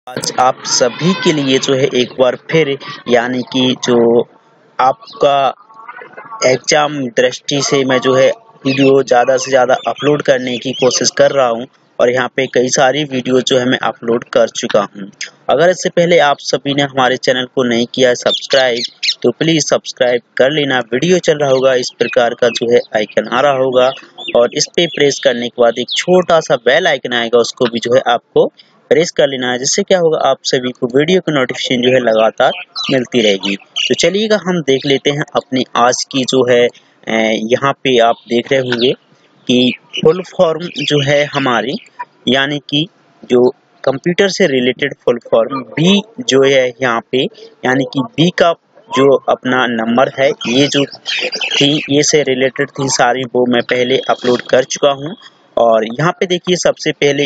आज आप सभी के लिए जो है एक बार फिर यानी कि जो आपका एग्जाम दृष्टि से मैं जो है वीडियो ज़्यादा से ज़्यादा अपलोड करने की कोशिश कर रहा हूं और यहाँ पे कई सारी वीडियो जो है मैं अपलोड कर चुका हूं। अगर इससे पहले आप सभी ने हमारे चैनल को नहीं किया है सब्सक्राइब तो प्लीज़ सब्सक्राइब कर लेना। वीडियो चल रहा होगा इस प्रकार का जो है आइकन आ रहा होगा और इस पे प्रेस करने के बाद एक छोटा सा बेल आइकन आएगा, उसको भी जो है आपको प्रेस कर लेना है, जिससे क्या होगा आप सभी को वीडियो की नोटिफिकेशन जो है लगातार मिलती रहेगी। तो चलिएगा हम देख लेते हैं अपनी आज की जो है यहाँ पे आप देख रहे होंगे कि फुल फॉर्म जो है हमारी यानी कि जो कंप्यूटर से रिलेटेड फुल फॉर्म बी जो है यहाँ पे यानी कि बी का जो अपना नंबर है ये जो थी ये से रिलेटेड थी सारी वो मैं पहले अपलोड कर चुका हूँ। और यहाँ पे देखिए सबसे पहले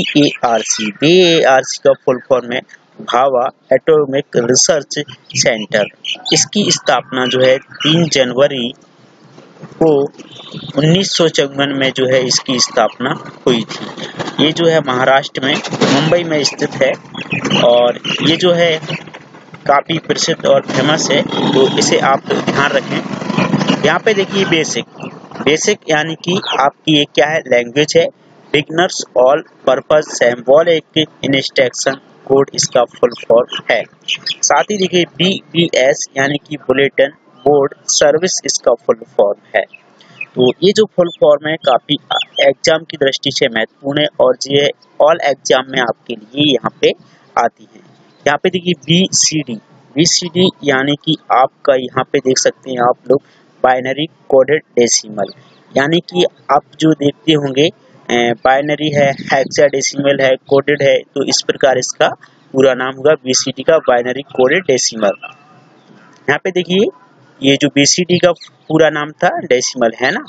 BARC का फुल फॉर्म है भाभा एटॉमिक रिसर्च सेंटर। इसकी स्थापना जो है 3 जनवरी को 1954 में जो है इसकी स्थापना हुई थी। ये जो है महाराष्ट्र में मुंबई में स्थित है और ये जो है काफ़ी प्रसिद्ध और फेमस है, तो इसे आप ध्यान रखें। यहाँ पे देखिए बेसिक यानी कि आपकी ये क्या है लैंग्वेज है, beginners all purpose symbolic instruction code इसका फुल फॉर्म है। साथ ही देखिए BBS यानी कि बुलेटिन बोर्ड सर्विस इसका फुल फॉर्म है। तो ये जो फुल फॉर्म है काफ़ी एग्जाम की दृष्टि से महत्वपूर्ण है और ये ऑल एग्जाम में आपके लिए यहाँ पे आती है। यहाँ पे देखिए BCD यानी कि आपका यहाँ पे देख सकते हैं आप लोग बाइनरी कोडेड डेसिमल, यानी कि आप जो देखते होंगे बाइनरी है, हेक्साडेसिमल है, कोडेड है, तो इस प्रकार इसका पूरा नाम होगा BCD का बाइनरी कोडेड डेसिमल। यहाँ पे देखिए ये जो BCD का पूरा नाम था डेसिमल है ना,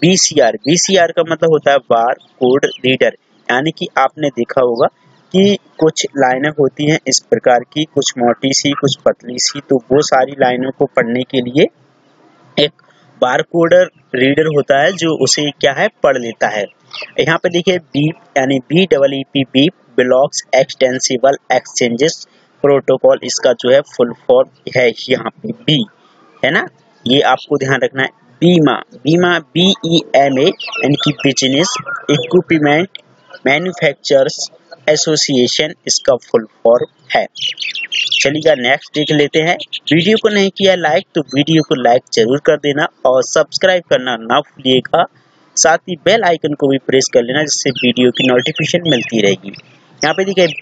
BCR का मतलब होता है बार कोड रीडर, यानी कि आपने देखा होगा कि कुछ लाइनें होती हैं इस प्रकार की, कुछ मोटी सी कुछ पतली सी, तो वो सारी लाइनों को पढ़ने के लिए एक बार कोडर रीडर होता है जो उसे क्या है पढ़ लेता है। यहाँ पे देखिए बीप यानी BEEP beep blocks extensible exchanges protocol, इसका जो है फुल फॉर्म है यहाँ पे बी है ना, ये आपको ध्यान रखना है। बीमा BEMA यानी कि बिजनेस इक्विपमेंट मैन्युफैक्चरर्स एसोसिएशन इसका फुल फॉर्म है। चलिएगा नेक्स्ट देख लेते हैं। वीडियो को नहीं किया लाइक तो वीडियो को लाइक जरूर कर देना और सब्सक्राइब करना ना भूलिएगा, साथ ही बेल आइकन को भी प्रेस कर लेना जिससे वीडियो की नोटिफिकेशन मिलती रहेगी। यहाँ पे देखिए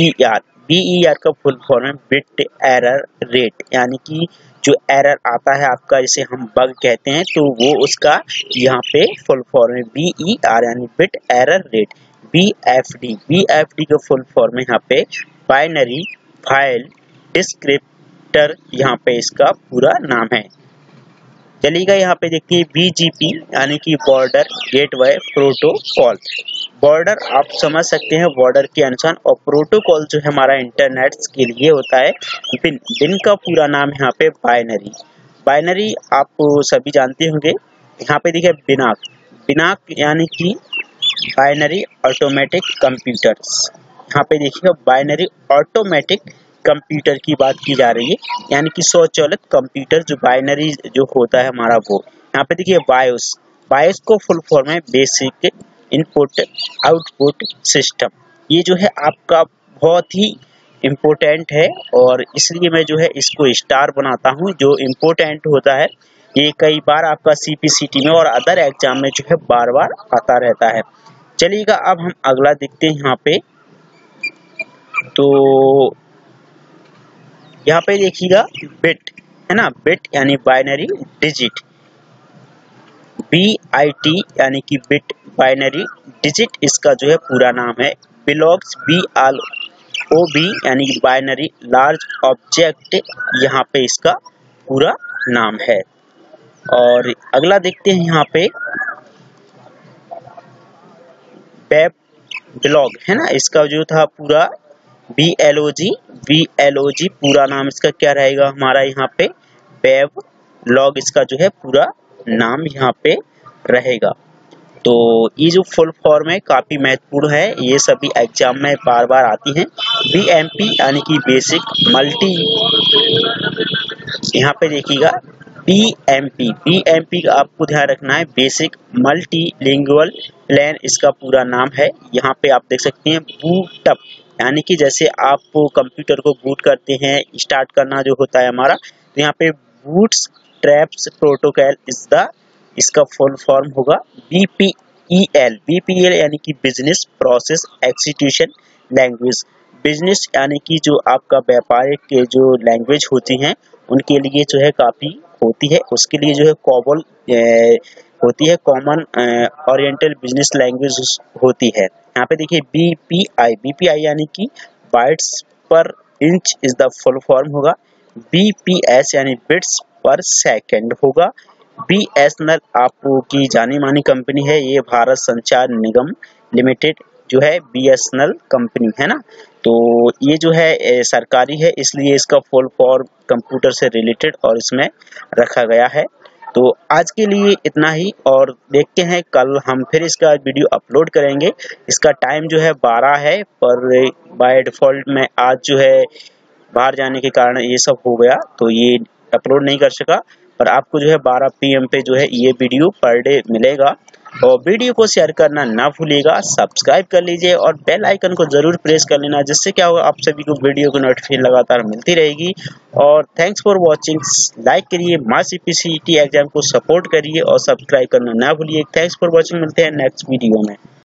BER का फुल फॉर्म है बिट एरर रेट, यानी कि जो एरर आता है आपका जिसे हम बग कहते हैं तो वो उसका यहाँ पे फुल फॉर्म है BER यानी बिट एरर रेट। BFD का फुल फॉर्म है यहाँ पे बाइनरी फाइल डिस्क्रिप्टर, यहाँ पे इसका पूरा नाम है। चलिएगा यहाँ पे देखिए BGP यानी कि बॉर्डर गेटवे प्रोटोकॉल। बॉर्डर आप समझ सकते हैं बॉर्डर के अनुसार, और प्रोटोकॉल जो है हमारा इंटरनेट के लिए होता है। बिन का पूरा नाम यहाँ पे बाइनरी आप सभी जानते होंगे। यहाँ पे देखिए बिनाक यानी कि बाइनरी ऑटोमेटिक कंप्यूटर्स, यहाँ पे देखिए बाइनरी ऑटोमेटिक कंप्यूटर की बात की जा रही है, यानी कि स्वचालित कंप्यूटर जो बाइनरी जो होता है हमारा वो। यहाँ पे देखिए बायोस को फुल फॉर्म है बेसिक इनपुट आउटपुट सिस्टम। ये जो है आपका बहुत ही इम्पोर्टेंट है और इसलिए मैं जो है इसको स्टार बनाता हूँ। जो इम्पोर्टेंट होता है ये कई बार आपका CPCT में और अदर एग्जाम में जो है बार बार आता रहता है। चलिएगा अब हम अगला देखते हैं। यहाँ पे तो यहाँ पे देखिएगा बिट है ना, बिट यानी बाइनरी डिजिट, BIT यानी कि बिट बाइनरी डिजिट इसका जो है पूरा नाम है। बिलॉग्स BLOB यानी कि बाइनरी लार्ज ऑब्जेक्ट, यहाँ पे इसका पूरा नाम है। और अगला देखते हैं यहाँ पे वेब ब्लॉग है ना, इसका जो था पूरा VLOG पूरा नाम इसका क्या रहेगा हमारा यहाँ पे वेब लॉग, इसका जो है पूरा नाम यहाँ पे रहेगा। तो ये जो फुल फॉर्म है काफ़ी महत्वपूर्ण है, ये सभी एग्जाम में बार बार आती हैं। BMP यानी कि बेसिक मल्टी, यहाँ पे देखिएगा BMP का आपको ध्यान रखना है, बेसिक मल्टी लिंगुअल प्लान इसका पूरा नाम है। यहाँ पे आप देख सकते हैं बूटअप, यानी कि जैसे आप कंप्यूटर को बूट करते हैं, स्टार्ट करना जो होता है हमारा, तो यहाँ पे बूट्स ट्रैप्स प्रोटोकॉल इसका फुल फॉर्म होगा BPEL यानी कि business process execution language. Business यानी कि जो आपका व्यापारिक के जो लैंग्वेज होती हैं उनके लिए जो है काफ़ी होती है, उसके लिए जो है कॉबल होती है, कॉमन ओरिएंटल बिजनेस लैंग्वेज होती है। यहाँ पे देखिए BPI यानी कि bytes per inch is the full form होगा। BPS यानी बिट्स पर सेकंड होगा। BSNL आपकी जानी मानी कंपनी है, ये भारत संचार निगम लिमिटेड जो है BSNL कंपनी है ना, तो ये जो है सरकारी है, इसलिए इसका फुल फॉर्म कंप्यूटर से रिलेटेड और इसमें रखा गया है। तो आज के लिए इतना ही, और देखते हैं कल हम फिर इसका वीडियो अपलोड करेंगे। इसका टाइम जो है 12 है, पर बाय डिफ़ॉल्ट में आज जो है बाहर जाने के कारण ये सब हो गया, तो ये अपलोड नहीं कर सका। पर आपको जो है 12 PM पे जो है ये वीडियो पर डे मिलेगा। और वीडियो को शेयर करना ना भूलिएगा, सब्सक्राइब कर लीजिए और बेल आइकन को जरूर प्रेस कर लेना, जिससे क्या होगा आप सभी को वीडियो की नोटिफिकेशन लगातार मिलती रहेगी। और थैंक्स फॉर वॉचिंग, लाइक करिए, माय CPCET एग्जाम को सपोर्ट करिए और सब्सक्राइब करना ना भूलिए। थैंक्स फॉर वॉचिंग, मिलते हैं नेक्स्ट वीडियो में।